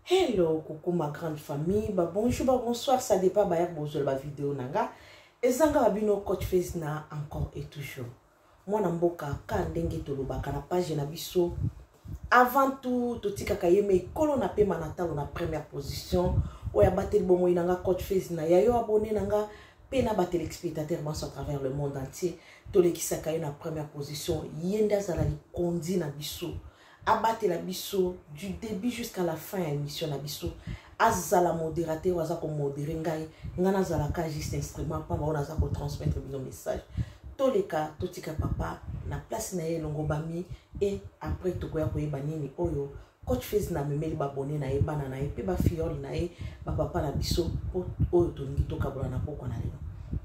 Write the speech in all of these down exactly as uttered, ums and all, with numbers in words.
Hello, coucou ma grande famille. Bah, bonjour, bah, bonsoir, ça dépend de la ma vidéo. Nanga. Et zanga babino coach face na encore et toujours. Moi, namboka, quand ndenge toloba, kana page na biso. Avant tout, tout tika kayeme, kolo na pe manatalo na première position. Oya batel bomo inanga coach face na yayo abonné nanga. Pe na batel spectateur à travers le monde entier. Tole kisaka na première position. Yenda zalali kondi na biso. Abattre la biso du début jusqu'à la fin de l'émission na biso azala modérateur waza ko modérer ngai ngana zala ka juste instrument pa ba za ko transmettre nos messages toleka totika papa na place na ye longo bami et après to ko ya ko yeba nini oyo coach face na memeli ba bonné na ye bana na ye pe ba fiole na ye ba papa na biso oyo to ngi to kabola na poko na lelo.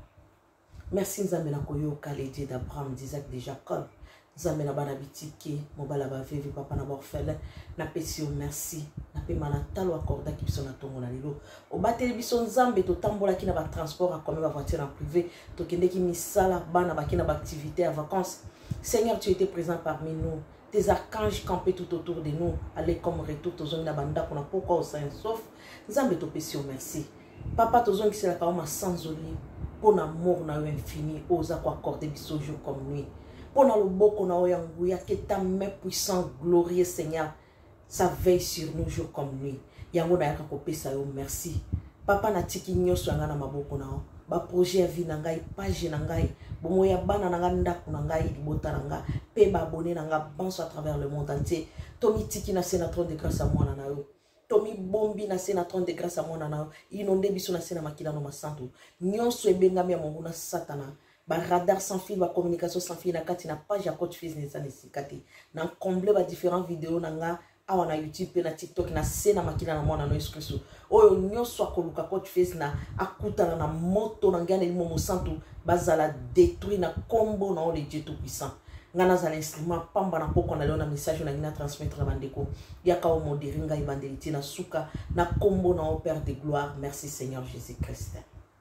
Merci nzambe na koyo kaleje d'Abraham d'Isaac de Jacob. Nzambe na bana bitike mobala ba veve papa na borfele na pesi merci na pe manatalo accorda ki biso na tongo na lelo o bateli biso nzambe to tambola ki na ba transport a comme ba voiture en privé to kende ki misala bana ba ki na ba activité à vacances. Seigneur, tu étais présent parmi nous. Tes archanges campaient tout autour de nous. Allez comme retour to zone na banda pour na pourquoi au saint sauf nzambe to pesi merci papa to zone ki c'est la kama sans oli pour amour na infini osa ko accorder biso jour comme nuit. Pour le boko na oyanguya que ta main puissante, glorieux Seigneur, ça veille sur nous jour comme nuit. Yango na yaka kopesa yo merci. Papa na tiki nyoso anga na maboko na o. Ba projet ya vie na ngai, page na ngai, bomo ya bana na nga ndako na ngai, libota na nga, pe ba abonné na nga banso à travers le monde entier. Tomi tiki na sénatron de grâce à moi na yo. Tomi bombi na sénatron de grâce à moi na yo. Inonde biso na sena makila no masanto. Nyonso ebengami ya mongo na satana. Ba radar sans fil, ba communication sans fil, na kati na page ya coach face neza nesikate. Na combler ba différentes vidéos na nga awa na YouTube na TikTok na sena makila na mwana no espresso. Oyo nyonso akoluka coach face na akutana na moto na ngane limo mosantu bazala détruit na combo na o le Dieu tout puissant. Ngana za l'instrument pamba na poko na leo na message na ngina transmettre na bandeko. Yaka o moderinga ibandeliti na suka na combo na o Père de gloire. Merci Seigneur Jésus-Christ.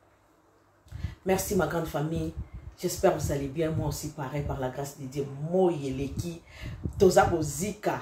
Merci ma grande famille. J'espère que vous allez bien. Moi aussi, pareil, par la grâce de Dieu. Moyeleki, Tozabo Zika.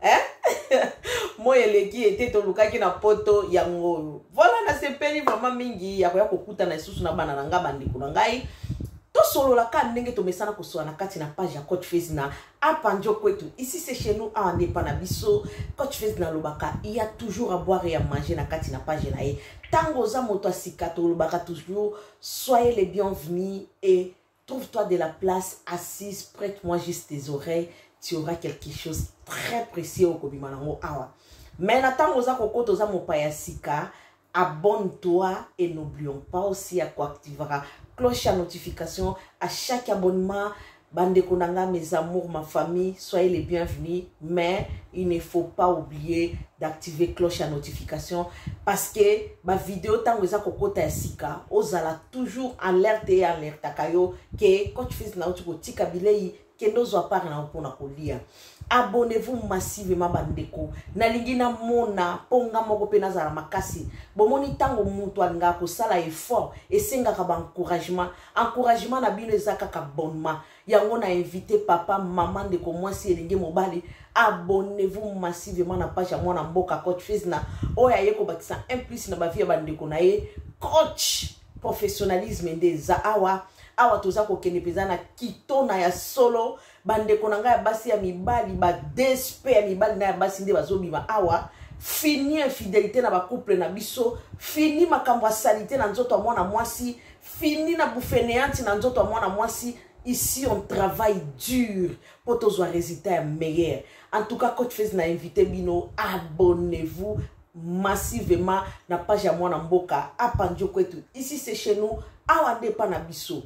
Hein? Moyeleki était Toluka qui na poto yango. Voilà, na se peli vraiment mingi. Yakoya kokuta na susu na banana bandi kunangai. To solo la ka ndenge to mesana ko so na kati na page ya coach face na apanjo kwetu. Ici c'est chez nous à Ndepanabiso. Coach face na lobaka, il y a toujours à boire et à manger na kati na page na e. Tango za moto sikato lobaka toujours. Soyez les bienvenus et trouve-toi de la place assise, prête-moi juste tes oreilles, tu auras quelque chose de très précieux au Kobimanango Awa. Mais n'attends aux akoko aux amopayasika, abonne-toi et n'oublions pas aussi à quoi activera cloche à notification à chaque abonnement. Bande Konanga, mes amours, ma famille, soyez les bienvenus, mais il ne faut pas oublier d'activer cloche à notification parce que ma vidéo tant que ça kokota sika ozala toujours alerte et alerte kayo que coach fils na utuko tika bilei que nos pas na pona kolia. Abonnez-vous massivement bandeko na lingina mona ponga moko pena za makasi bomoni tango mutu alinga ko sala effort et senga ka ba encouragement encouragement na bino ezaka ka bonnement yango na invité papa maman de ko mwasi elingi mobali. Abonnez-vous massivement na page ya mwana mboka coach fils na oya yeko bakisa un plus na ba vie bandeko na ye coach professionnalisme ndeza awa awa toza ko kene peza na kitona ya solo bandeko na nga ya basi ya mibali ba despe ya mibali na ya basi nde bazobima awa fini infidélité na ba couple na biso fini makambo ya salité na nzoto ya mwana mwasi fini na bouffénéante na nzoto ya mwana mwasi. Ici on travaille dur pour tous les résultats meilleurs. En tout cas coach face na invité bino abonnez-vous massivement na page ya mwana mboka apanjo kwetu. Ici c'est chez nous awa Ndepanabiso.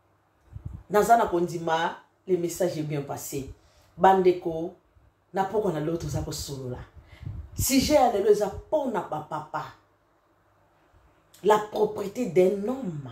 Nazana kondima le message est bien passé. Bandeko na poko na l'autre za ko solo la. Si j'ai allé le za pona papa. La propriété d'un homme.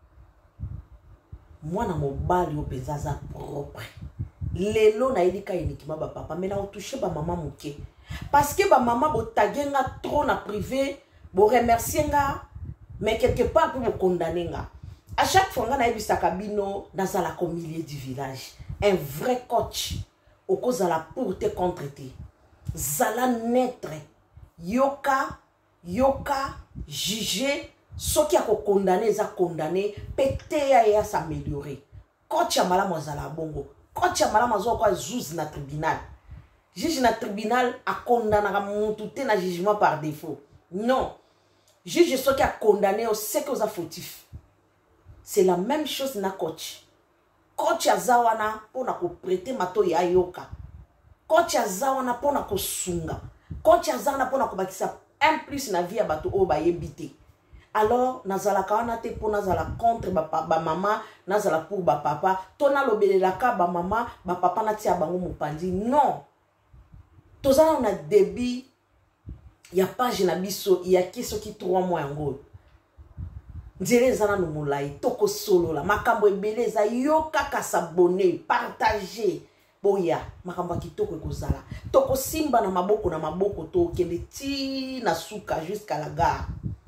Moi na mobali o penzaza propre. Lelo na elika uniquement ba papa mais na o toucher ba maman muke. Parce que ba maman bo tagenga trop na privé, bo remercier nga mais quelque part pour me condamner nga. À chaque fois nga na ebisaka bino dans la milieu du village, un vrai coach au cause la pour te contreter. Zala naître yoka yoka juger soki a ko condamner za condamner pété ya s'améliorer coach ya malamu azala bongo coach ya malamu azo kwa juge na tribunal juge na tribunal a condamner mutu te na jugement par défaut non juge soki a condamné au sait que vous a fautif c'est la même chose na coach coach azawana pona ko prêter mato ya yoka coach azawana pona ko sunga coach azawana pona ko bakisa un plus na vie ya bato o ba yebité alors nazala kawana te pour nazala contre ba, ba maman nazala pour ba papa tona lobelelaka ba maman ba papa na tia bango mopandi non tozala na débit ya page na biso ya kiso ki trois mois yango nzere zana no molai toko solo la makambo ebele za yo kaka s'abonner partager boya makambo kitoko ekozala toko simba na maboko na maboko to kende ti na suka jusqu'à la gare.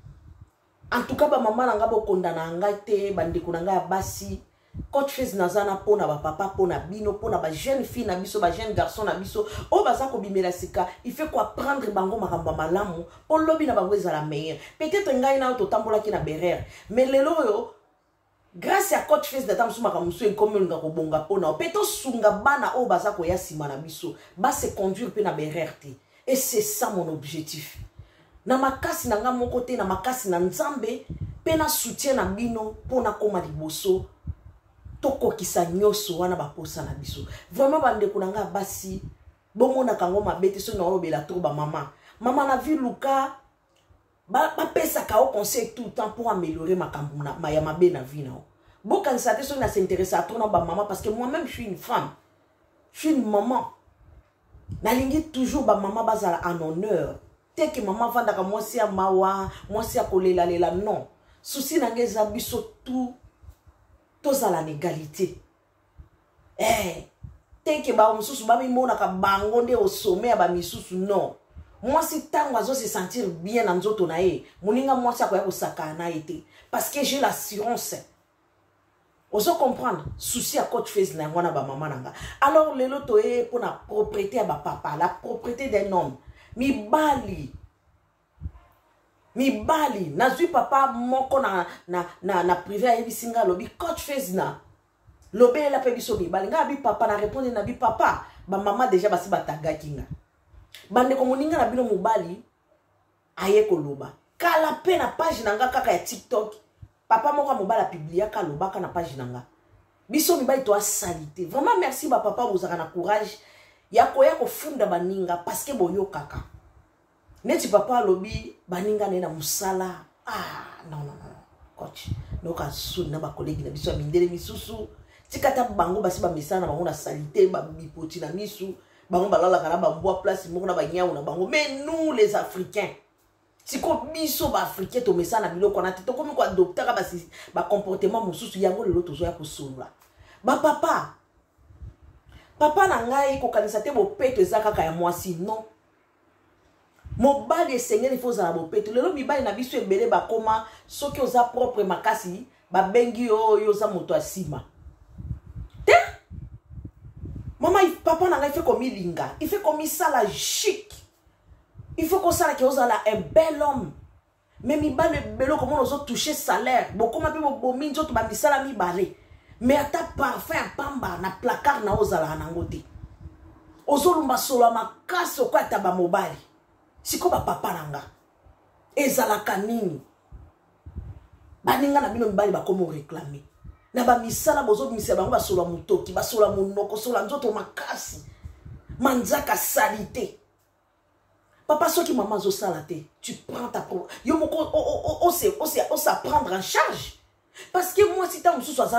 En tout cas, ba maman nanga bo kondana ngate bandeko nanga basi coach fez nazana pona ba papa pona bino pona ba jeune fille na biso ba jeune garçon na biso o baza ko bimela sika il fait quoi prendre bango makamba malamu po lobi na bango ezala meilleur peut-être ngai na to tambola ki na berère mais lelo yo grâce à coach fez da tamsu makamusu en comme nga ko bonga pona peut-être sunga bana o baza ko ya sima na biso ba se conduire pe na berère te et c'est ça mon objectif. Na makasi na nga moko te na makasi na nzambe pe na soutien na bino pona koma liboso toko kisa nyoso wana baposa na biso vraiment bandeko na nga basi bomona kango mabete so na obela to ba maman maman na vie luka ba ba pesa ka au conseil tout le temps pour améliorer makambo na maya mabe na vie na boka nsate so na s'intéresser à toi ba maman parce que moi même je suis une femme je suis une maman na lingi toujours ba maman bazala en honneur. Te que maman vanda ka moi si a mawa moi si a kolela lela non souci na ngeza biso tout tous à la égalité eh te que ba mususu ba mi mona ka bango nde au sommet ba misusu non moi si tango azo se sentir bien na nzoto na ye muninga moi si akoya ko sakana été parce que j'ai l'assurance oso comprendre souci à coach face na ngona ba maman nanga alors lelo to e pour na propriété à ba papa la propriété d'un homme mi bali mi bali nazui papa moko na na na na privé ya bisinga lobi coach face na lobe la pe biso mi bali nga bi papa na répondre na bi papa ba maman déjà basi bataga kinga bande ko moninga na bino mobali aye ko loba kala pe na page nanga kaka ya TikTok papa moko mobala publier ka loba ka na page nanga biso mi bali to salité vraiment merci ba papa vous avez na courage ya koya ko funda baninga parce que boyo kaka neti papa lobi baninga nena musala ah non non non coach noka su na ba collègue na biso mindele misusu tikata bango basi ba misana bango na salité ba bipoti na misu bango balala kana ba mboa place moko na ba nyau na bango mais nous les africains siko biso ba africain to mesana biloko na tito komi ko adopter ka basi ba comportement mususu yango lelo tozo ya kosola ba papa papa na ngai ko kanisa te bo peto ezaka ka ya mwasi non mobali esengeli faut za bo peto lelo mibali na biso ebele ba koma soki oza propre makasi ba bengi yo yo za moto asima te mama papa na ngai fait comme linga il fait comme ça la chic il faut qu'on sache que vous avez un bel homme mais mibali belo comment nous autres toucher salaire beaucoup ma pe bo minzo to ba misala mi balé mais ata parfum pamba na placard na ozala na ngote ozolumba solo makasi ko ata ba mobali siko ba papa nanga ezala kanini baninga na bino mibali ba komo réclamer na ba misala bozo misala bango ba solo mutoki ba solo munoko solo nzoto makasi manzaka salité papa soki maman zo salate tu prends ta pro yo moko o o c'est o c'est o ça prendre en charge. Parce que moi, si tu as un sous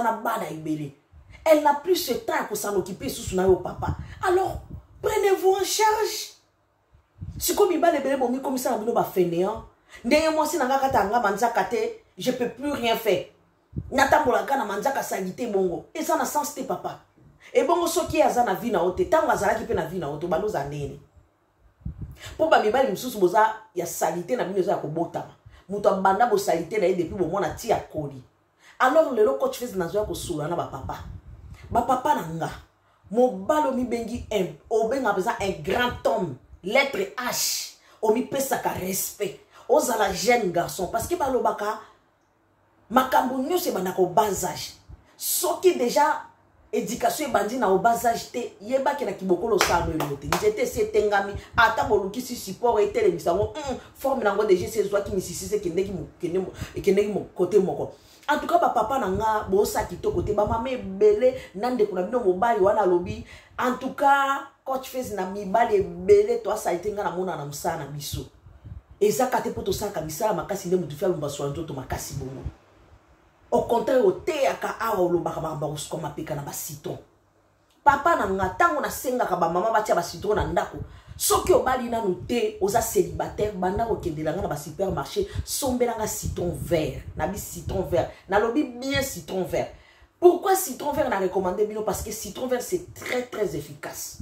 elle n'a plus ce temps pour s'en occuper sous son papa. Alors, prenez-vous en charge. Si comme il va les bon comme ça, on va fainéant. D'ailleurs, moi, si nanga katanga manzaka te, je peux plus rien faire. Natambola kana manzaka salité bongo. Et ça n'a sens te papa. Et bongo so qui a na vie na ote, tango azala ki pe na vie na ote, balo za nene. Pour ba mibali msusu boza ya salité na bino za ko botama. Muto banda bo salité na depuis bo mona ti akoli. Alors le coach fez na zo ko sula na ba papa. Ba papa na nga. Mo balo mi bengi un, o benga beza un grand homme, lettre H. omi pesaka respect ozala jeune garçon parce que balobaka makambo nyonso ebanda ko bas âge soki déjà éducation ebandi na au bas âge te yebaki na kibokolo sano elote njete se tengami ata bolukisi support etelemisa ngo forme nango déjà se zwa ki misisi kendeki mo kendeki mo côté moko. En tout cas, papa nanga bosa kitoko te ba mama ebele nande kuna bino mobali wana lobi. En tout cas, coach face na mibali ebele to asa itenga na mona na musana biso. Ezaka te poto saka misala makasi nde mutu fia lumba so nzoto makasi bongo. Au contraire, au te aka awa lobaka ba ba ko mapeka na ba citron. Papa nanga tango na senga ka ba mama batia ba citron na ndako. Soki obali na noté oza célibataire banda ko kendelanga na ba supermarché sombelanga citron vert na bi citron vert na lobi bien citron vert. Pourquoi citron vert na recommandé bino parce que citron vert c'est très très efficace.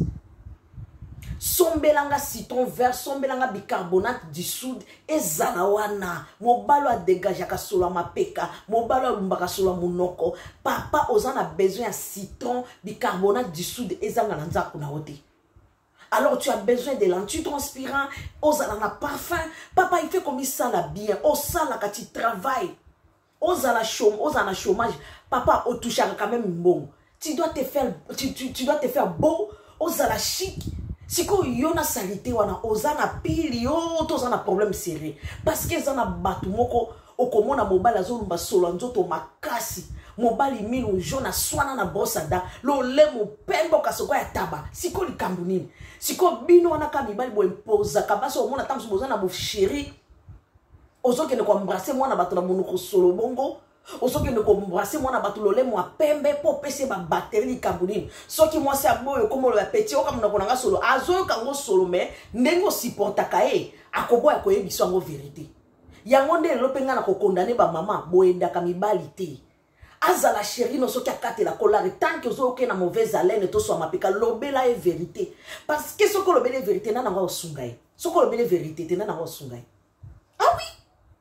Sombelanga citron vert sombelanga bicarbonate du soude ezala wana mobalo a dégager ka solo mapeka mobalo lumbaka solo munoko papa ozana besoin ya citron bicarbonate du soude ezanga na nzako na wote. Alors tu as besoin de l'antitranspirant, osala na parfum. Papa il fait comme ça la bien. Osala quand tu travailles. Osala chômage, osala chômage. Papa au touche quand même bon. Tu dois te faire tu, tu, tu dois te faire beau, osala chic. Si ko yona salité wana osana pili yo tozana problème serré parce que zana batu moko okomona mobali azolumba solo nzoto makasi. Mobali minu jona swana na bosada lo lemo pembo kasoko ya taba siko likambu nini siko bino wana ka mibali bo imposa kabaso omona tangu bozana bo chéri ozoke ne ko embrasser mwana bato na monoko solo bongo ozoke ne ko embrasser mwana bato lo lemo pembe po pese ba batterie likambu nini soki moi c'est aboyo comme le petit o kamuna konanga solo azoyo kango solo mais ndengo supporta kae akoboya ko yebiso ngo vérité yango nde lopenga na ko condamner ba mama boenda ka mibali te. Azala chérie no soki akate la colère tant que zo ok na mauvaise haleine to so mapeka lobela e vérité parce que soko lobela e vérité na nga osungai soko lobela vérité te na nga osungai. Ah oui.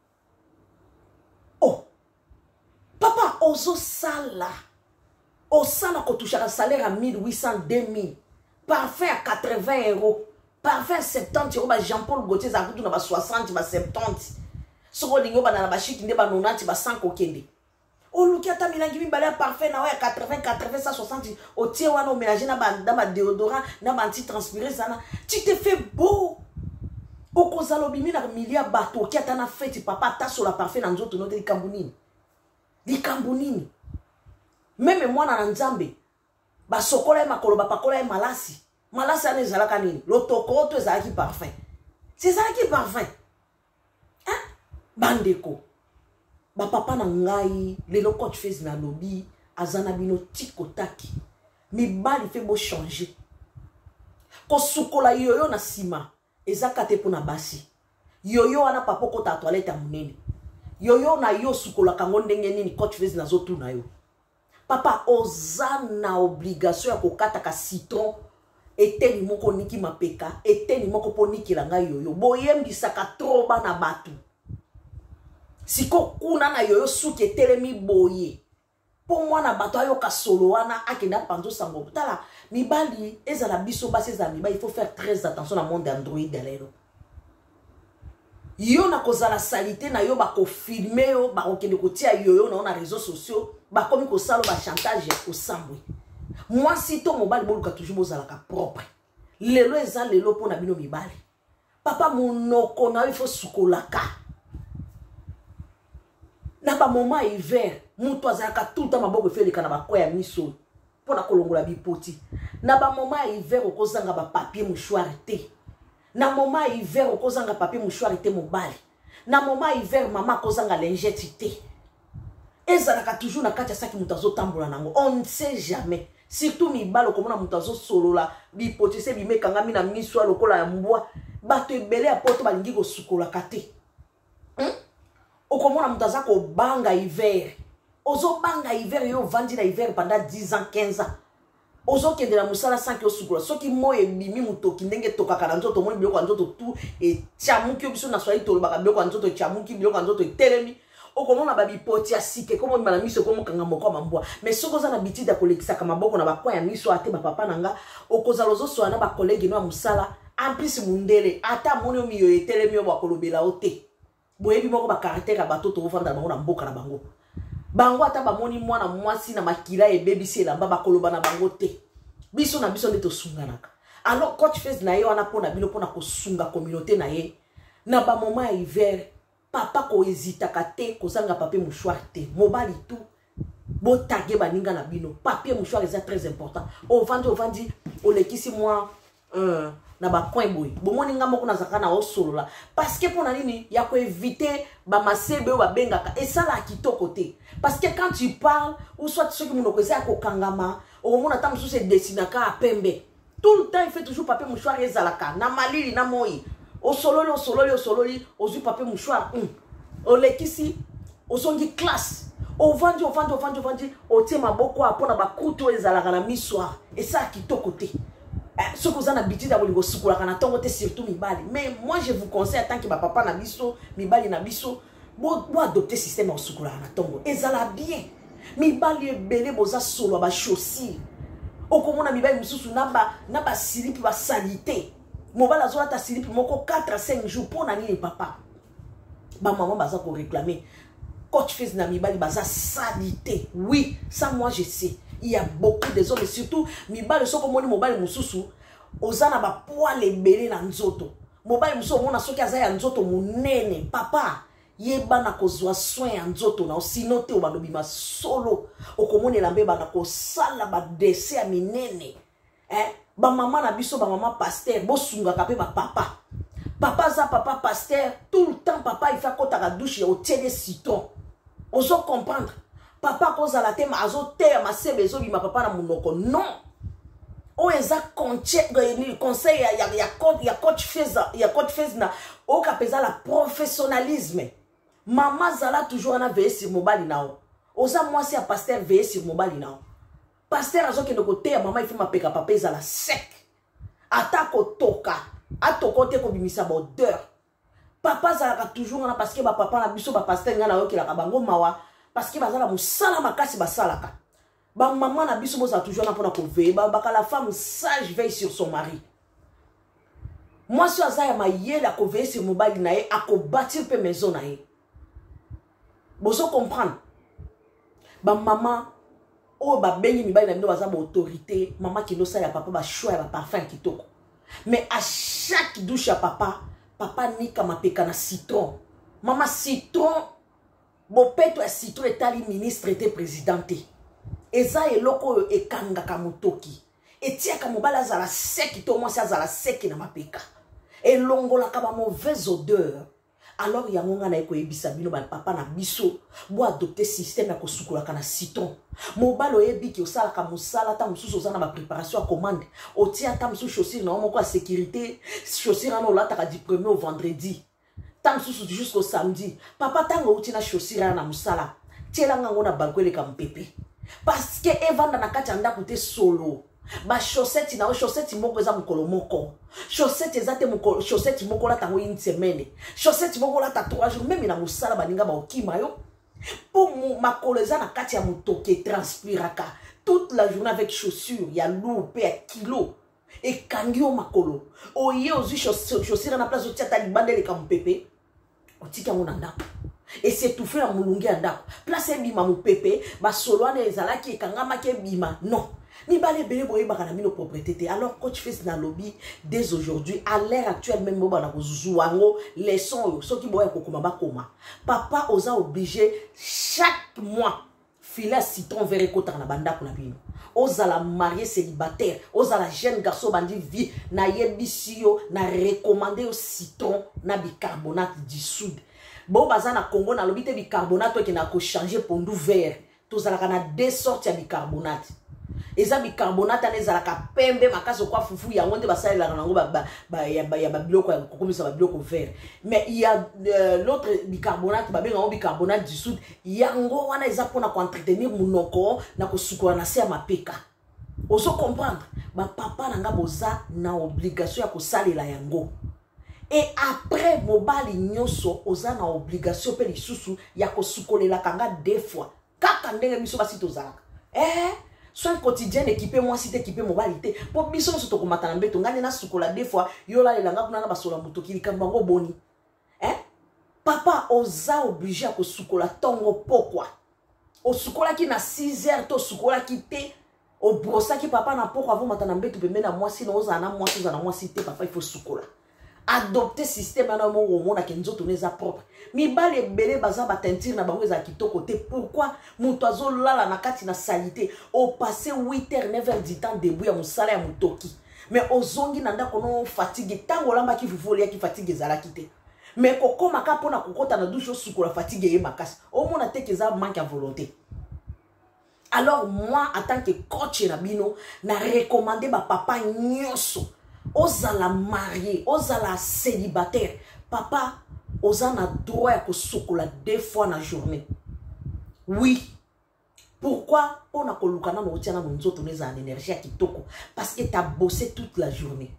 Oh papa ozo sala o sala ko toucher un salaire à mille huit cents deux mille parfum à quatre-vingts euros parfum à soixante-dix euros ba Jean-Paul Gaultier za kutu na ba soixante ba soixante soko lingo ba na ba chic nde ba quatre-vingt-dix ba cent kokende. O luki ata milangi mibale parfait na wa quatre-vingts quatre-vingts cent soixante o tie wana o mélanger na ba na ba déodorant na ba anti-transpirant sana tu te fais beau o kozalo bimi na milia bato ki ata na fête papa ta sur la parfait na nzoto no de kambunini di kambunini meme mwana na nzambe ba sokola makolo ba pakola malasi malasi ana ezalaka nini lotoko to ezalaki parfait c'est ça qui parfait hein bandeko. Ba papa na ngai lelo coach face na lobby azana bino tikotaki mibali fait beau changer ko sukola yoyo na sima ezaka te pona basi yoyo ana papa ko ta toilette munene yoyo na yo sukola kango ndenge nini coach face na zotu na yo papa ozana obligation ya kokata ka citron eteni moko niki mapeka eteni moko poniki la ngai yoyo boyembisaka trop bana batu. Siko kuna na yoyo suki etelemi boye. Po mwana bato ayo kasolo wana akenda panzo sango. Tala mibali ezala biso basi ezala mibali il faut faire très attention na monde Android lelo. Yo na kozala salité na yo ba ko filmer yo ba okende kotia yoyo na na réseaux sociaux ba komi ko salo ba chantage ko sambwe. Moi si to mobali boluka toujours bozala ka propre. Lelo eza lelo po na bino mibali. Papa monoko na il faut sukolaka. Na ba moment hiver mutu azaka tout le temps maboko felika na ba koya miso pona kolongola bipoti na ba moment hiver okozanga ba papier mouchoir te na moment hiver okozanga papier mouchoir te mobali na moment hiver mama kozanga lingette te ezalaka toujours na kati ya saki mutu azotambola nango on ne sait jamais surtout mibalo komona mutu azosolola bipoti se bimekanga mina miso lokola ya mbwa bato ebele ya poto balingi kosukola kate hmm? Okomona mutaza ko banga hiver. Ozo banga hiver yo vandi na hiver pendant dix ans quinze ans. Ozo kende la musala sans que osukula. Soki moye bimi mutoki ndenge toka kana nzoto mo biloko nzoto tout et chamuki biso na swali to baka biloko nzoto chamuki biloko nzoto telemi. Okomona babi poti asike komo mbala miso komo kanga moko mambwa. Mais soko za na bitida kolekisa kama boko na bakwa ya miso ate ba papa nanga okoza lozo so na ba collègue no musala en plus mundele ata moni mi yo etele mi yo bakolobela ote boyebi moko ba caractère bato to vanda bango na mboka na bango bango ata ba moni mwana mwasi na makila e baby sela ba bakoloba na bango te biso na biso ndeto sunganaka alors coach face na ye wana pona bino pona ko sunga communauté na ye na ba moment ya hiver papa ko hésita kate ko sanga papier mouchoir te mobali tout bo taguer baninga na bino papier mouchoir est très important o vandi o vandi o lekisi moi euh na ba coin boy bo moni nga moko na zakana o solo la parce que pona nini ya ko éviter ba masebe ba bengaka et ça la kitoko te parce que quand tu parles ou soit ceux qui monoko ça ko kangama o mona tam sous se dessinaka a pembe tout le temps il fait toujours papier mouchoir ezalaka na malili na moi au sololi au sololi au sololi au zu papier mouchoir hum au lekisi au songi classe au vandi au vandi au vandi au vandi au tie maboko apona ba kuto ezalaka na miswa et ça kitoko te ce que vous avez habitué à vous soukoula kana tongo te surtout mibali mais moi je vous conseille tant que ba papa na biso mibali na biso bo bo adopter système au soukoula kana tongo ezala bien mibali ebele boza solo ba chaussure okomona mibali mususu naba naba silipi ba salité mobala zola ta silipi moko quatre à cinq jours pour na nini papa ba maman baza ko réclamer coach face na mibali baza salité oui ça moi je sais. Il y a beaucoup de hommes, et surtout, mibale soko moni mobile mususu, ozana ba poil ebele na nzoto. Mobile mususu mona soki azaya nzoto munene, papa, yeba na kozwa soin ya nzoto na osinote obalobi ma solo, okomone lambe ba na kosala ba desse ya minene. Eh, ba mama na biso ba mama pasteur, bo sunga kape ba papa. Papa za papa pasteur, tout le temps papa il fait kota ka douche au tiene citron. Ozo comprendre. Papa koza la tema azo te ma sebe zo bi ma papa na munoko non o eza conseil conseil ya ya coach ya coach feza ya coach feza na o kapeza la professionnalisme maman zala toujours na veiller sur mobile nao oza moi si a pasteur veiller sur mobile nao pasteur azo ke ndoko te maman il fait ma peka papa ezala sec atako toka atoko te ko bimisa ba odeur papa zala toujours na parce que ba papa na biso ba pasteur ngana yo ke la bango mawa parce que bazala musala makasi basalaka ba maman na biso boza toujours na pona ko veiller ba baka la femme sage veille sur son mari moi si azaya mayela ko veiller sur mobile na ye ako bâtir pe maison na ye bozo comprendre ba maman o ba bengi mibali na bino baza ba autorité maman ki no sa ya papa ba choix ya ba parfum kitoko mais à chaque douche ya papa papa ni kama peka na citron maman citron bon peto citron etali ministre était présidenté eza eloko e kanga kamutoki etiaka mobala za la sec to moi ça za la sec na mapeka elongola ka ba mauvaise odeur alors ya ngonga na eko ebisa bino ba papa na biso bo adopter système ya kosukola kana citron mobalo yebi ki osala ka musala ta mususu ozana ba préparation à commande otia ta mususu chaussure na moko à sécurité chaussure na olata ka du premier au vendredi tant jusqu'au samedi papa tango uti na chaussure na musala tiela ngango na balcon le kampepe parce que evanda na kati anda kote solo ba chaussette na chaussette moko eza mukolo moko chaussette ezate mukolo chaussette moko la tango une semaine chaussette moko la ta trois jours même na musala baninga ba okima yo pour makolo eza na kati ya mutoke transpiraka toute la journée avec chaussure ya lourd pe ya kilo et kangio makolo oye ozu chaussure na place otia ta libande le kampepe otika ngona ndako et c'est tout fait en mulungi ndako place bima mu pepe ba soloane ezalaki ekangama ke bima non ni balé belé boye baka na propriété alors coach face na lobby dès aujourd'hui à l'heure actuelle même boba na kozuwango les sons ceux qui boye kokoma ba koma papa oza obligé chaque mois filer citron vert kota na banda ko na bino ozala marié célibataire ozala jeune garçon bandi vie na yebisio na recommander au citron na bicarbonate du sud bon baza na Congo na lobby te bicarbonate qui na ko changer pondu vert tozala na deux sortes ya bicarbonate eza bicarbonate anezala ka pembe makaso kwa fufu ya ngonde basala na ngo ba ba ya ba ya biloko ko komisa ba biloko vert mais il y a euh, l'autre bicarbonate ba benga bicarbonate du sud yango wana eza pona ko entretenir munoko na ko sukura na se ya mapeka oso comprendre ba papa nanga boza na obligation ya ko salela yango et après mobali nyoso oza na obligation pe lisusu ya ko sukolela kanga deux fois kaka ndenge miso basi tozalaka eh soin quotidien équipé moi si équipé mobilité pour biso so to ko matana mbeto ngani na sukola des fois yo la langa kuna na basola moto ki likambango boni hein papa oza obligé à ko sukola tongo pourquoi o sukola ki na six heures to sukola ki te o brosa ki papa na pourquoi vous matana mbeto pembe na moi sinon oza na moi oza na moi si te papa il faut sukola adopter système na mo mona ke nzoto neza propre mi bale belé baza ba teinture na bango za kitoko te pourquoi muto azo lala na kati na salité au passé huit heures neuf heures du temps debout ya musala ya mutoki mais ozongi na ndako no fatigue tango lamba ki vuvoli ya ki fatigue zala kite mais kokoma ka pona kokota na douche sukola fatigue ye makasi au mona te ke za manque à volonté. Alors moi en tant que coach na bino na recommander ba papa nyonso ozala marié, ozala célibataire, papa, ozana droit à kosukola deux fois dans la journée. Oui. Pourquoi on a kolukana no tiana no nzoto neza en énergie kitoko parce que tu as bossé toute la journée.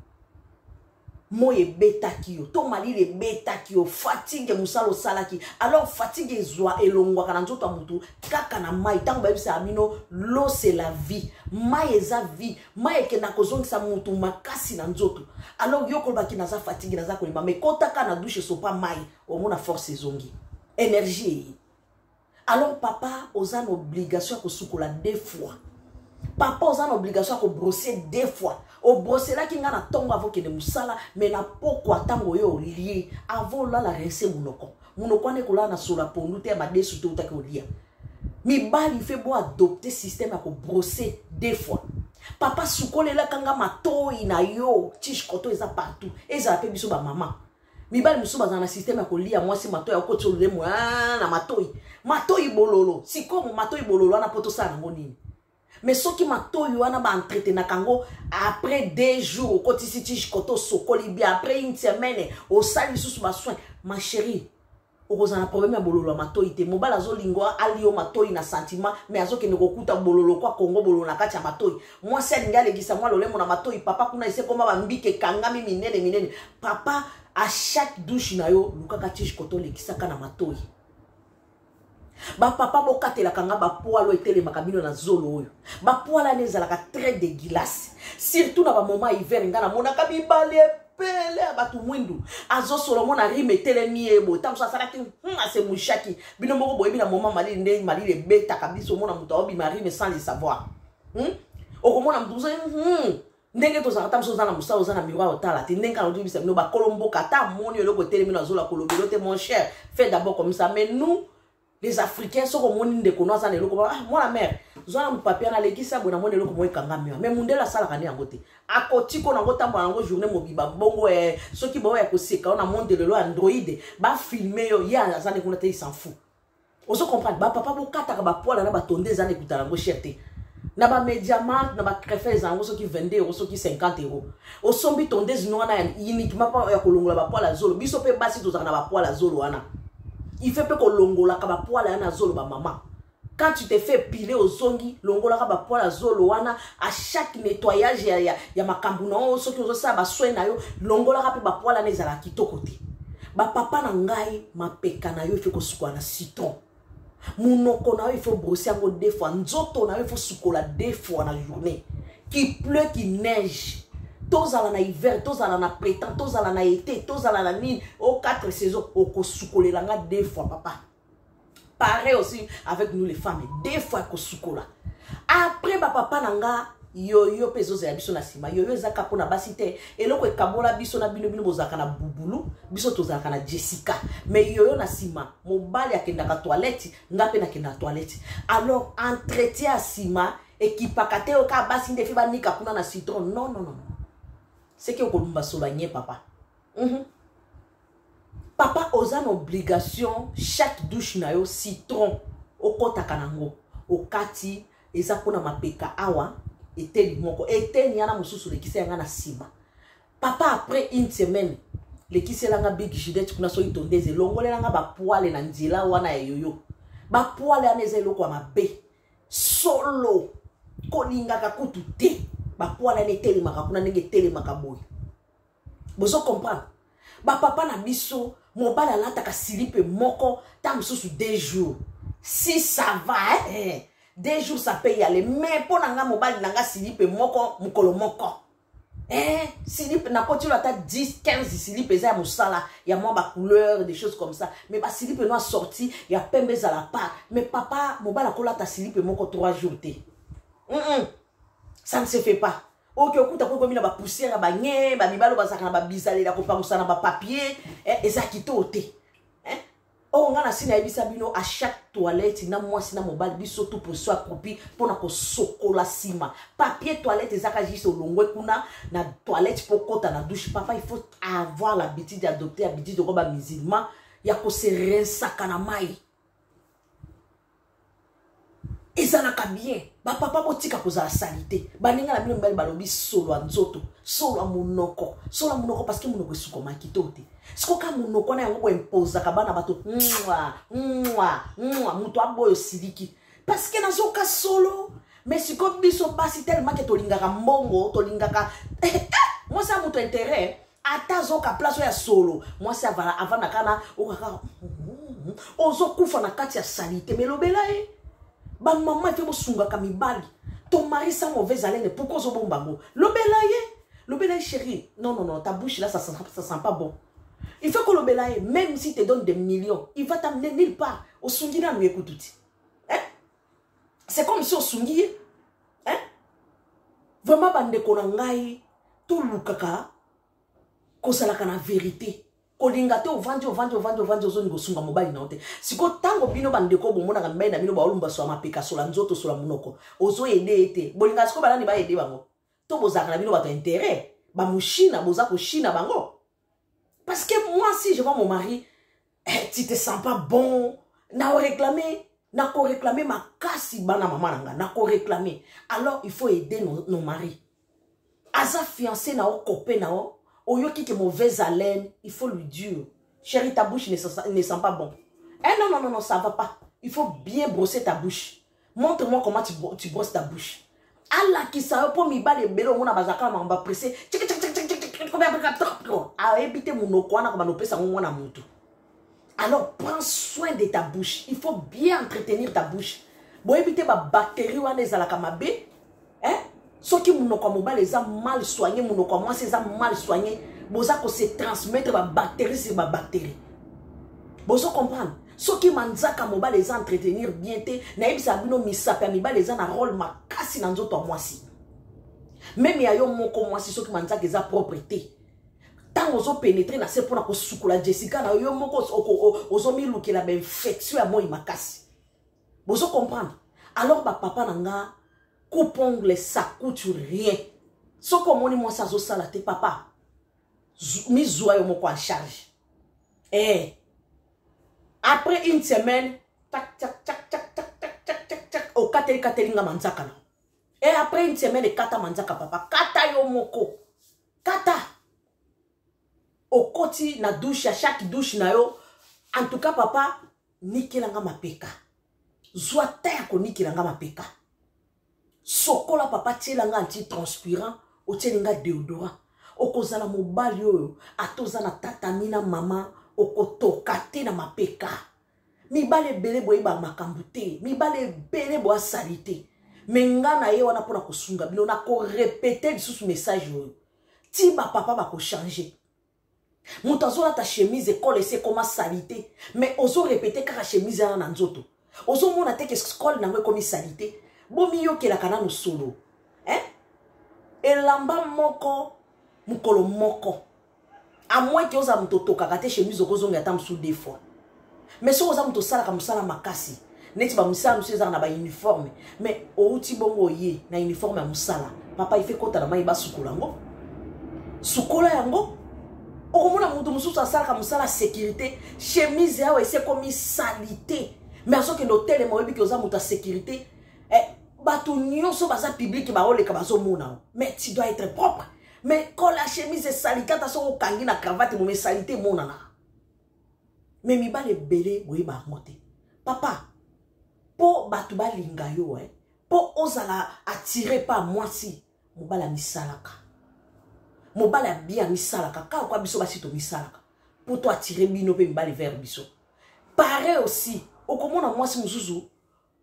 Moye beta kio, to mali le beta kio, fatigue musalo salaki. Alors fatigue zwa elongwa kana nzoto amutu kaka na mai tango ba bisa amino l'eau c'est la vie. Mai eza vie, mai ke na kozongi sa mutu makasi na nzoto. Alors yoko baki na za fatigue na za kolima mais kota kana douche so pas mai, au mona force zongi. Énergie. Alors papa oza une obligation ko sukola deux fois. Papa oza une obligation ko brosser deux fois. O brosser là qui nga na tongo avant que de musala mais na pourquoi tango yo lié avant là la rincer munoko. Munoko ne kola na sola pondu te ma desu te utaki olia. Mi bali fait beau adopter système à ko brosser deux fois. Papa sukole la kanga matoi na yo tish koto eza partout. Eza pe biso ba maman. Mi bali musuba za na système à ko lia moi si matoi ya ko tsolule mo na matoi. Matoi bololo. Si comme matoi bololo na poto sa na ngonini. Mais ce qui m'a tout eu, on a entretenu kango après deux jours, quand ici tu koto sokoli bien après une semaine, au sali sous ma soin, ma chérie. Au un problème à bololo ma toi ite mobile azo lingua alio ma toi na sentiment mais azo ke ne kokuta bololo kwa Congo bololo na kati ya ma toi. Moi c'est ngale gisa moi lolemo na ma toi papa kuna ise koma ba mbike kangami minene minene. Papa à chaque douche na yo lukaka tish koto lekisaka na ma toi. Ba papa bokate la kanga ba poalo etele makabino na zolo oyo ba poala neza la ka très dégueulasse surtout na ba moment hiver ngana mona kabibale pele ba tu mwindu azo solo mona rime tele miebo tam so sala ki hm ase mushaki bino moko boyebi na moment mali nde mali le beta kabiso mona muto obi mari mais sans le savoir hm okomona mduzo hm ndenge to zakata mso zana musa ozana miroir otala te ndenge kana tubisa no ba kolombo kata moni eloko tele mino azola kolobelo te mon cher fais d'abord comme ça mais nous les Africains sont comme on de connaissance les locaux. Ah, moi la mère, j'ai un papier à l'église, ça bon, moi les locaux moi kangami. Mais mon de la salle rani angote. À côté qu'on a goté pendant une journée mobiba bongo eh ceux qui boit que c'est quand on a monté le lot Android, bah filmer yo ya la salle qu'on a il s'en fout. On se comprend. Bah papa bo kata ka ba poil na ba tonde zane kuta la cherté. Na ba médiamant, na ba crefé zango ceux qui vingt euros, ceux qui cinquante euros. Au sombi tonde zino na uniquement pas ya kolongola ba poil azolo. Biso pe basi to na ba poil azolo ana. Il fait peu que longola kaba poala na zolo ba maman. Quand tu te fais piler aux zongi, longola kaba poala zolo wana à chaque nettoyage ya ya, ya makambuna o so ki ozo ba soin na yo longola ka pe ba poala na zala kitoko te. Ba papa na ngai ma peka na yo il faut ko sukwa na citron. Munoko na yo il faut brosser ngo deux fois, nzoto na yo il faut sukola deux fois na journée. Qui pleut, qui neige. Tous à la hiver, tous à la printemps, tous à la été, tous à la nuit, aux quatre saisons, au kosukola langa deux fois, papa. Pareil aussi avec nous les femmes, deux fois kosukola. Après, papa nanga, yo yo peso za biso na sima, yo yo zaka pona basite, et loko e kabola biso na bino bino bozaka na bubulu, biso tozaka na Jessica. Mais yo yo na sima, mobali akenda ka toilette, ngape na kenda toilette. Alors entretien à sima, et qui pakate o ka basinde fiba nika kuna na citron, non non non. C'est que vous soigner papa. Mm-hmm. Papa a une obligation chaque douche na yo citron au kota kanango au kati eza pona mapeka awa eteli moko eteli yana mususu le kise yanga na sima. Papa après une semaine le kise langa big gidet kuna so itondeze longole langa ba poale na nzila wana ya yoyo. Ba poale aneze loko mabe solo kolinga kakutu te. Ba poala ne tele makakuna nenge tele makaboy. Bozo comprendre. Ba papa na biso mobala lata ka silipe moko tam sous deux jours. Si ça va eh Deux jours, ça peut y aller. Mais pour nanga mobile, nanga silipe moko, mukolo moko. Eh, silipe, n'a pas tu l'as dix, quinze silipe, ça y a moussala, y a moins ba couleur, des choses comme ça. Mais ba silipe non sorti, y a pembe à la part. Mais papa, mobile la cola ta silipe moko trois jours te. Mm -mm. Ça ne se fait pas. Ok, au coup, tu as comme une poussière, ba nye, ba mibalo, ba sakana, ba bizale, la copa moussana, ba papier, eh, et ça qui t'ote. Oh, on a la à chaque toilette, il y a moi, si mobile, biso tout pour soi, copie, pour na ko sokola sima. Papier toilette, ça ka juste au long, kuna, na toilette pour kota na douche. Papa, il faut avoir l'habitude d'adopter l'habitude de roba musulman. Il y a ko se rinsa kanamai. Et ça n'a qu'à bien. Ba papa po tika koza la salité. Ba ninga la bino mbali balobi solo anzoto, solo monoko, solo monoko parce que monoko suko makitote. Siko ka monoko na yango imposa ka bana bato mwa mwa mwa muto aboyo siliki. Parce que nazo ka solo, mais siko biso basi tellement que tolingaka mbongo, tolingaka moi ça muto intérêt. Ata zo ka place ya solo. Moi ça va avant na kana okaka ozo kufa na kati ya salité mais lobela e. Ba maman fait mo sunga kamibali. Ton mari sans mauvaise haleine, pourquoi zo bon bango? L'obélaye, l'obélaye chérie. Non non non, ta bouche là ça sent ça sent pas bon. Il faut que l'obélaye, même si te donne des millions, il va t'amener nulle part. Au sungi na nous écoute tout. Hein? C'est comme si au sungi hein? Vraiment bande konangai tout lukaka ko sala kana vérité. Kolingate o vandi o vandi o vandi o vandi ozo ngo sunga mobile na ote. Siko tango bino bandeko bomona ga mbena bino ba olumba so mapeka so la nzoto so la munoko. Ozo ede ete. Bolinga siko balani ba ede bango. To bozaka na bino ba intérêt. Ba mushina boza ko shina bango. Parce que moi si je vois mon mari, eh, tu te sens pas bon, na réclamer, na ko réclamer ma kasi bana mama nanga, na ko réclamer. Alors il faut aider nos, nos maris. Aza fiancé na o copain na o Oyo qui est mauvaise haleine, il faut lui dire. Chérie, ta bouche ne sent, ne sent pas bon. Eh non, non, non, non, ça va pas. Il faut bien brosser ta bouche. Montre-moi comment tu, tu brosses ta bouche. Allah qui savait pour m'y battre les bélos, on a bazaka, on va presser. Alors, prends soin de ta bouche. Il faut bien entretenir ta bouche. Bon, éviter ma bactérie ou les alakamabe. Hein? Ceux qui ont mal soigné, moi c'est mal soigné, vous se transmettre ma bactérie sur ma bactérie. Vous comprenez? Ceux qui manzaka mobile les entretenir bien te, naïb sabino misape amiba les en rôle ma kasi nanzo to moi si. Même ya yo moko moi si ceux qui manzaka les propreté. Tant ozo pénétrer na c'est pour na ko sukola Jessica na yo moko ozo mi luki la infection à moi makasi. Vous comprenez? Alors ba papa nanga coupe-ongle, ça coûte rien. Ce que moi, moi, ça, ça, là, t'es papa. Mi zoua yo moko en charge. Eh. Après une semaine, tac, tac, tac, tac, tac, tac, tac, tac, tac, au kateli kateli nga manzaka na. Et après une semaine, kata manzaka papa. Kata yo moko. Kata. Au koti na douche, à chaque douche na yo. En tout cas, papa, nikelanga mapeka. Zoua terre ko nikelanga mapeka. Sokola papa tielanga anti-transpirant, o tielinga déodorant. Okozala mobali oyo, atozana tatamina mama, okotokate na mapeka. Mibale bele boye ba makambute, mibale bele boye salite. Menga na ye wana pona kosunga, bino na ko répéter sous message oyo. Ti ba papa ba ko changer. Mutazola ta chemise école c'est comment salite, mais ozo répéter ka chemise na nzoto. Ozo mona te que école na ngwe comme salite. Bomi yo ke la kana no solo. Hein? Elamba moko, mukolo moko. A moins que oza mutoto kakate chemise okozo ngata msou des fois. Mais so oza muto sala ka musala makasi. Neti ba musala monsieur za na ba uniforme. Mais outi bongo ye na uniforme ya musala. Papa il fait kota na mai ba sukola ngo. Sukola yango. Okomona muto mususu asala ka musala sécurité. Chemise ya we c'est comme salité. Mais aso ke l'hôtel mo yebi ke oza muto sécurité. Eh, bato nyonso baza public ba oleka bazo mona. Mais tu dois être propre. Mais quand la chemise est sali, quand tu as kangi na cravate, mon salité monana. Mais mi ba le belé boye ba monter. Papa, po batu ba linga yo eh. Po ozala attiré par moi si, mo ba la misalaka. Mo ba la bien misalaka. Ka kwa biso ba sito misalaka. Pour toi attirer bino pe mi ba le vers biso. Pareil aussi, okomona moi si musuzu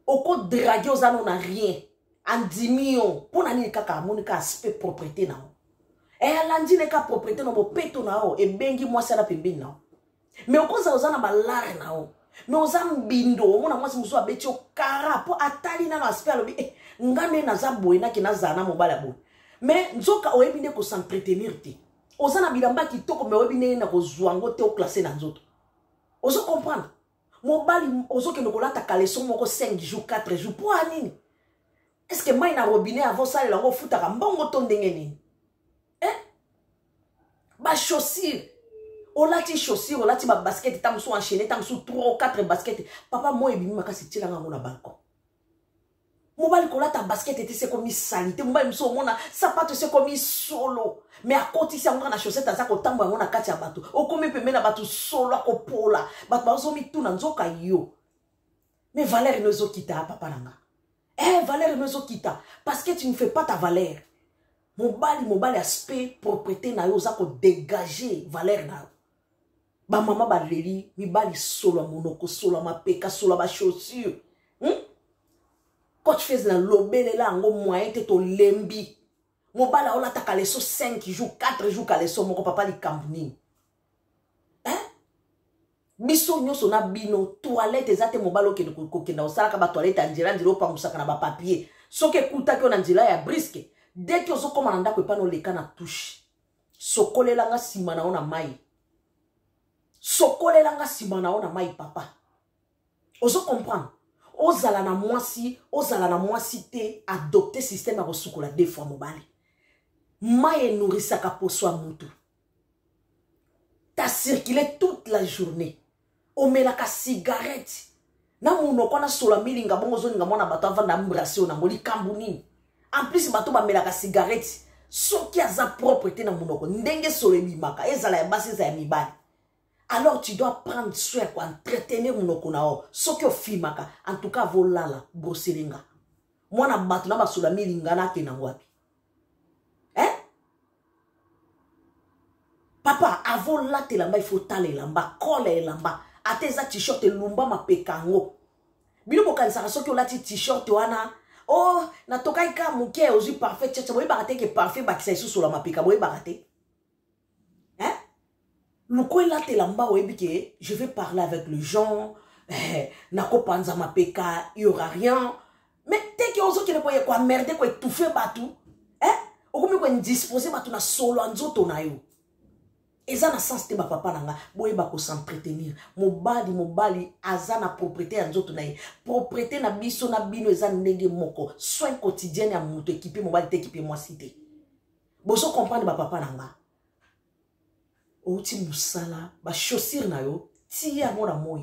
oko draguer aux anon na rien en dix millions pour nani kaka monika aspect propriété na e alandi ne ka propriété na bo peto na o e bengi moi ça na pembeni na mais oko za ozana balare na o mais ozam bindo mona mwasi muso abeti o kara po atali na aspect alobi eh, ngane na za boyena ki na zana mobala bo mais nzoka oyebi ne ko s'entretenir te ozana bilamba kitoko mais oyebi ne na ko zwango te o classer na nzoto ozo comprendre mobali ozo ke nokolata kaleson moko cinq jours quatre jours pour anini est-ce que mai na robinet avant ça lango futaka mbongo to ndenge nini eh ba chaussure olati chaussure olati ba basket tam so enchaîné tam so trois ou quatre baskets papa moi ebimi makasi tilanga ngona balcon mobali kolata basket était c'est comme salité mobali mso mona sapato c'est comme solo mais à côté ça on na chaussette ça ko tambo ngona kati ya bato okomi pembe na bato solo ko pola bato bazo mi tuna nzoka yo mais valeur nozo kita papa nanga eh valeur nozo kita parce que tu ne fais pas ta valeur mobali mobali aspect propriété na yo za ko dégager valeur na ba mama ba leli mi bali solo monoko solo mapeka solo ba chaussure hmm? Quand tu fais la lobele là ngo moyen te to lembi mobala ola ta kaleso cinq jours quatre jours kaleso moko papa li kambuni hein biso nyoso na bino toilette ezate mobalo ke ko kenda osala ka ba toilette anjela ndiro pa musaka na ba papier soke kuta ke na njela ya brisque dès que ozo komana ndako epa no leka na touche sokolela nga sima na ona mai sokolela nga sima na ona mai papa ozo comprendre ozala na mwasi ozala na mwasi te adopter système à kosukola deux fois mobali maye nourrisaka poso mutu ta circuler toute la journée omelaka cigarette na munoko na sola milinga bongo zoninga mona bato avanda embrasser na ngoli kambuni en plus bato ba melaka cigarette soki aza propriété na munoko ndenge solo bimaka ezala ya basi za ya mibali. Alors tu dois prendre soin pour entretenir mon okonao. Ce que filmaka, en tout cas volala, brosselinga. Moi na batu na basula milinga na ke na wapi. Hein? Papa, avant la te lamba il faut taler lamba, coller lamba. Ateza t-shirt lumba ma pekango. Bino bokanisa soki olati t-shirt wana. Oh, na tokai ka muke ozi parfait tchatcha boy barate ke parfait bakisa isu sur la mapeka boy barate. Hein? Lukoela te lamba oebike, je vais parler avec les gens, eh, nako panza ma peka, il y aura rien. Mais dès que ozo kene poye kwa merde kwa étouffer batu, eh, okomi kwa indisposé batu na solo anzoto na yo. Eza na sens te ba papa nanga, boye ba ko s'entretenir. Mobali mobali aza na propriété anzoto na ye. Propriété na biso na bino eza ndenge moko. Soin quotidien ya muto équipé mobali te équipé moi cité. Boso comprendre ba papa nanga. Outi musala ba chaussure na yo tia mona moi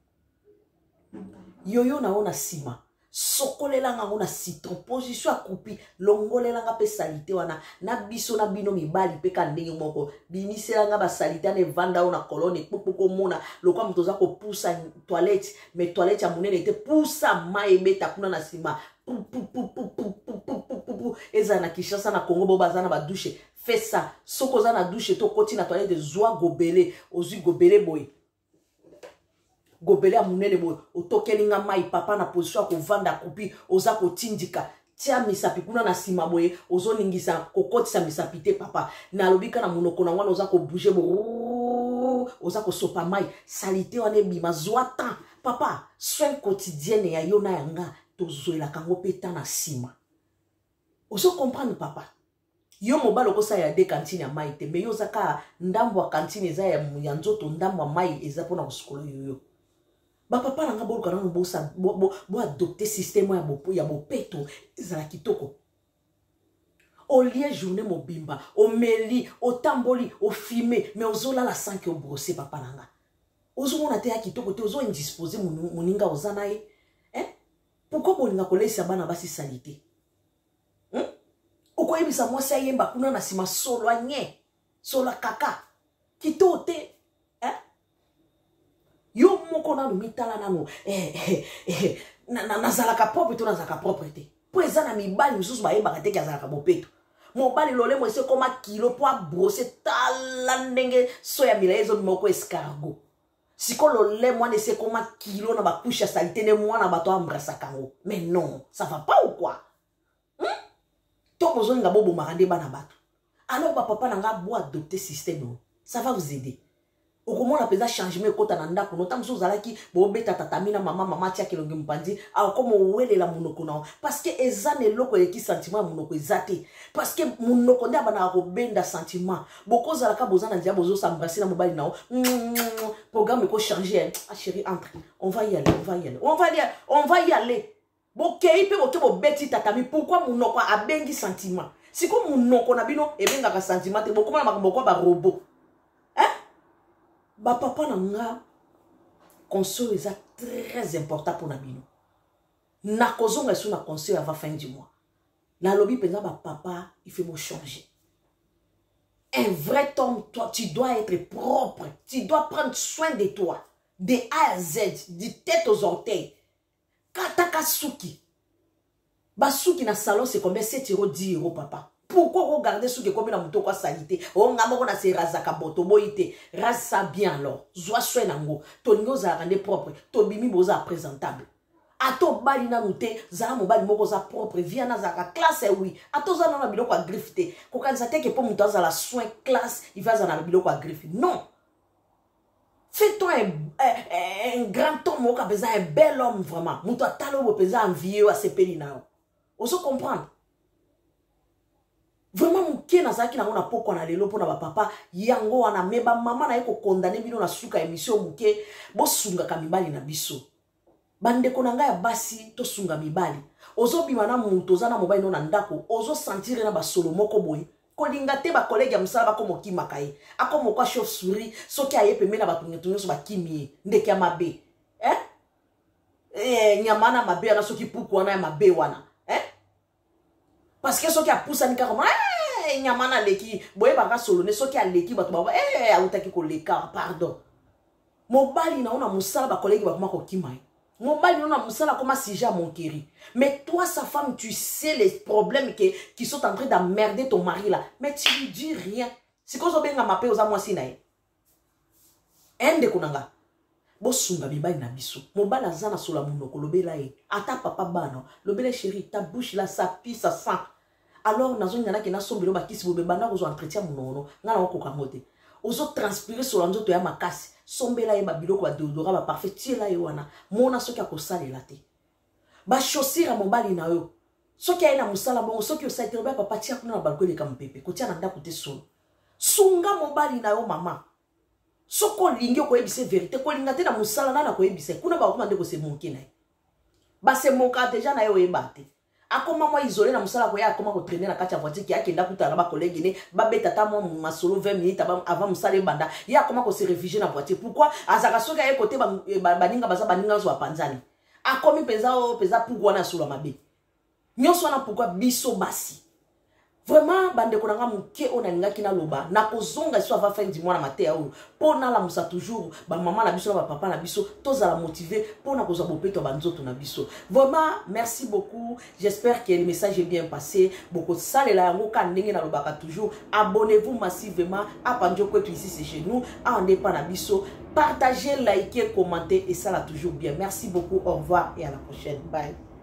yoyo na ona sima sokolela nga ona citron position akupi longolela nga pe salite wana na biso na bino mibali pe ka ndenge moko bimisela nga ba salite na vanda ona kolone popoko mona lokwa mtoza ko poussa toilette mais toilette ya munene te poussa mai beta kuna na sima pou pou pou pou pou pou pou eza na Kinshasa na Congo bo bazana ba douche. Fais ça. Soko za na douche to koti na toilette de zoa gobele. Ozu gobele boy. Gobele amunene boy. Otokelinga mai papa na position ko vanda kupi. Oza ko tindika. Tia misapi kuna na sima boy. Ozo ningisa kokoti sa misapite papa. Na lobika na munoko na wana oza ko bouger bo. Oza ko sopa mai. Salite wane bima zoa tan. Papa, soin quotidienne ya yona yanga. Tozoela kango peta na sima. Ozo comprendre papa. Yo mobalo ko sa ya de cantine ya mai te mais yo zaka ndambo wa cantine za ya nzoto ndambo wa mai eza pona kuskola yoyo ba papa nanga boluka na bo sa bo bo, bo adopter système ya bo ya bo peto ezala kitoko au lieu journée mobimba o meli o tamboli o filmer mais ozola la sanke o brosser papa nanga ozo mona te ya kitoko te ozo indisposer moninga ozana e hein pourquoi bolinga ko laisser bana basi salite Oko ebisa mwasi ayemba kuna na sima solo anye solo kaka kitote eh yo moko na mitala nanu eh eh, eh na na nazalaka propre to nazalaka propre te po eza na mibali misusu bayemba ka te ki azalaka bopeto mobali lole mo ese koma kilo po brosser tala ndenge soya milaezo moko escargot siko le lait moi ne sais comment kilo na ba couche à salité ne moi na bato embrassa kango. Mais non, ça va pas ou quoi? Hmm? To besoin nga bobo marande bana bato. Alors ba papa nanga bo adopter système, ça va vous aider. Au comment on appelle changement kota na ndako no tamso zalaki bo beta tatamina mama mama tia kelonge mpandi a comme wele la munoko na parce que ezane loko eki sentiment munoko ezate parce que munoko nda bana ko benda sentiment boko zalaka bozana ndia bozo s'embrasser na mobile nao programme ko changer ah chérie entre on va y aller on va y aller on va y aller on va y aller bokei pe boke bo beti tatami pourquoi munoko a bengi sentiment si ko munoko na bino e benga ka sentiment te boko na makombo ba robot. Ba papa nanga conseil est très important pour nabino. Na kozonga sou na conseil avant fin du mois. La lobby penza ba papa il faut me changer. Un vrai homme, toi tu dois être propre, tu dois prendre soin de toi, de A à Z, du tête aux orteils. Kataka suki. Ba suki na salon c'est combien sept euros dix euros papa. Pourquoi regarder ce que comme la moto quoi salité? On a mon na se razaka boto boite. Rasa bien alors. Zwa soin nango. Tonyo za rendre propre. To bimi boza présentable. Ato bali na mute za mo bali moko za propre. Via na za classe oui. Ato za na biloko a grifte. Ko kanza teke po muto za la soin classe, il va za na biloko a grifte. Non. Fais-toi un, un, un grand homme au besoin un bel homme vraiment. Muto talo bo pesa envieux à ce pays na. On se comprend. Vraiment muke na zaki na ngona poko na lelo pona ba papa yango wana meba mama na yeko condamner bino na suka émission muke bo sunga ka mibali na biso bande konanga ya basi to sunga mibali ozo bimana muto zana mobile no na ndako ozo sentir na ba solo moko boy ko linga te ba collègue ya musala ba ko mokima kai akomo kwa chauve souris soki ayepe mena ba tunyetunyo so ba kimie ndeke ya mabe eh eh nyamana mabe na soki puku wana ya mabe wana eh. Parce que ceux qui a poussé ni comme eh nyamana leki boye baka solo ne ceux qui a leki bato ba eh autaki ko leka pardon mobali na ona musala ba collègue ba ko kimai mobali na ona musala comme si ja mon chéri mais toi sa femme tu sais les problèmes qui qui sont en train d'emmerder ton mari là mais tu lui dis rien si ko zo benga mape oza mwasi na ye ende kunanga bo sunga bibali na biso mobala zana sola munoko lobela ye ata papa bana lobela chéri ta bouche là ça pisse ça sent. Alors nazo nyana ke na sombelo bakisi bobe bana ko zo entretien munono ngana ko kamote ozo transpirer sur nzoto ya makasi sombela ye ba biloko ba deodora ba parfait tiela ye wana mona soki akosalela te ba chaussure mobali na yo soki aina musala bongo soki osaitero ba papa tia kuna na balcon le kampepe ko tia na ndako te solo sunga mobali na yo mama soko lingi ko ebise vérité ko linga te na musala na na ko ebise kuna ba komande ko se monki na ba se monka déjà na yo ebate akoma moi isolé na musala ko ya akoma ko traîner na kati ya voiture ki akenda kutala ba collègue ne ba beta ta mo masolo vingt minutes avant musala banda ya akoma ko se réfugier na voiture pourquoi azaka soka ye côté ba baninga baza baninga zo panzani akomi penza o penza pourquoi na solo mabe nyonso na pourquoi biso basi vraiment bande konanga muke ona ngaki na loba na kozonga so va fin du mois na matea o pona la musa toujours ba maman na biso na ba papa na biso toza la motiver pona koza bopeto banzoto na biso vraiment merci beaucoup j'espère que le message est bien passé beaucoup ça la yango ka ndenge na loba ka toujours abonnez-vous massivement à Panjo Kwetu ici c'est chez nous à on pas na biso partagez likez commentez et ça là toujours bien merci beaucoup au revoir et à la prochaine bye.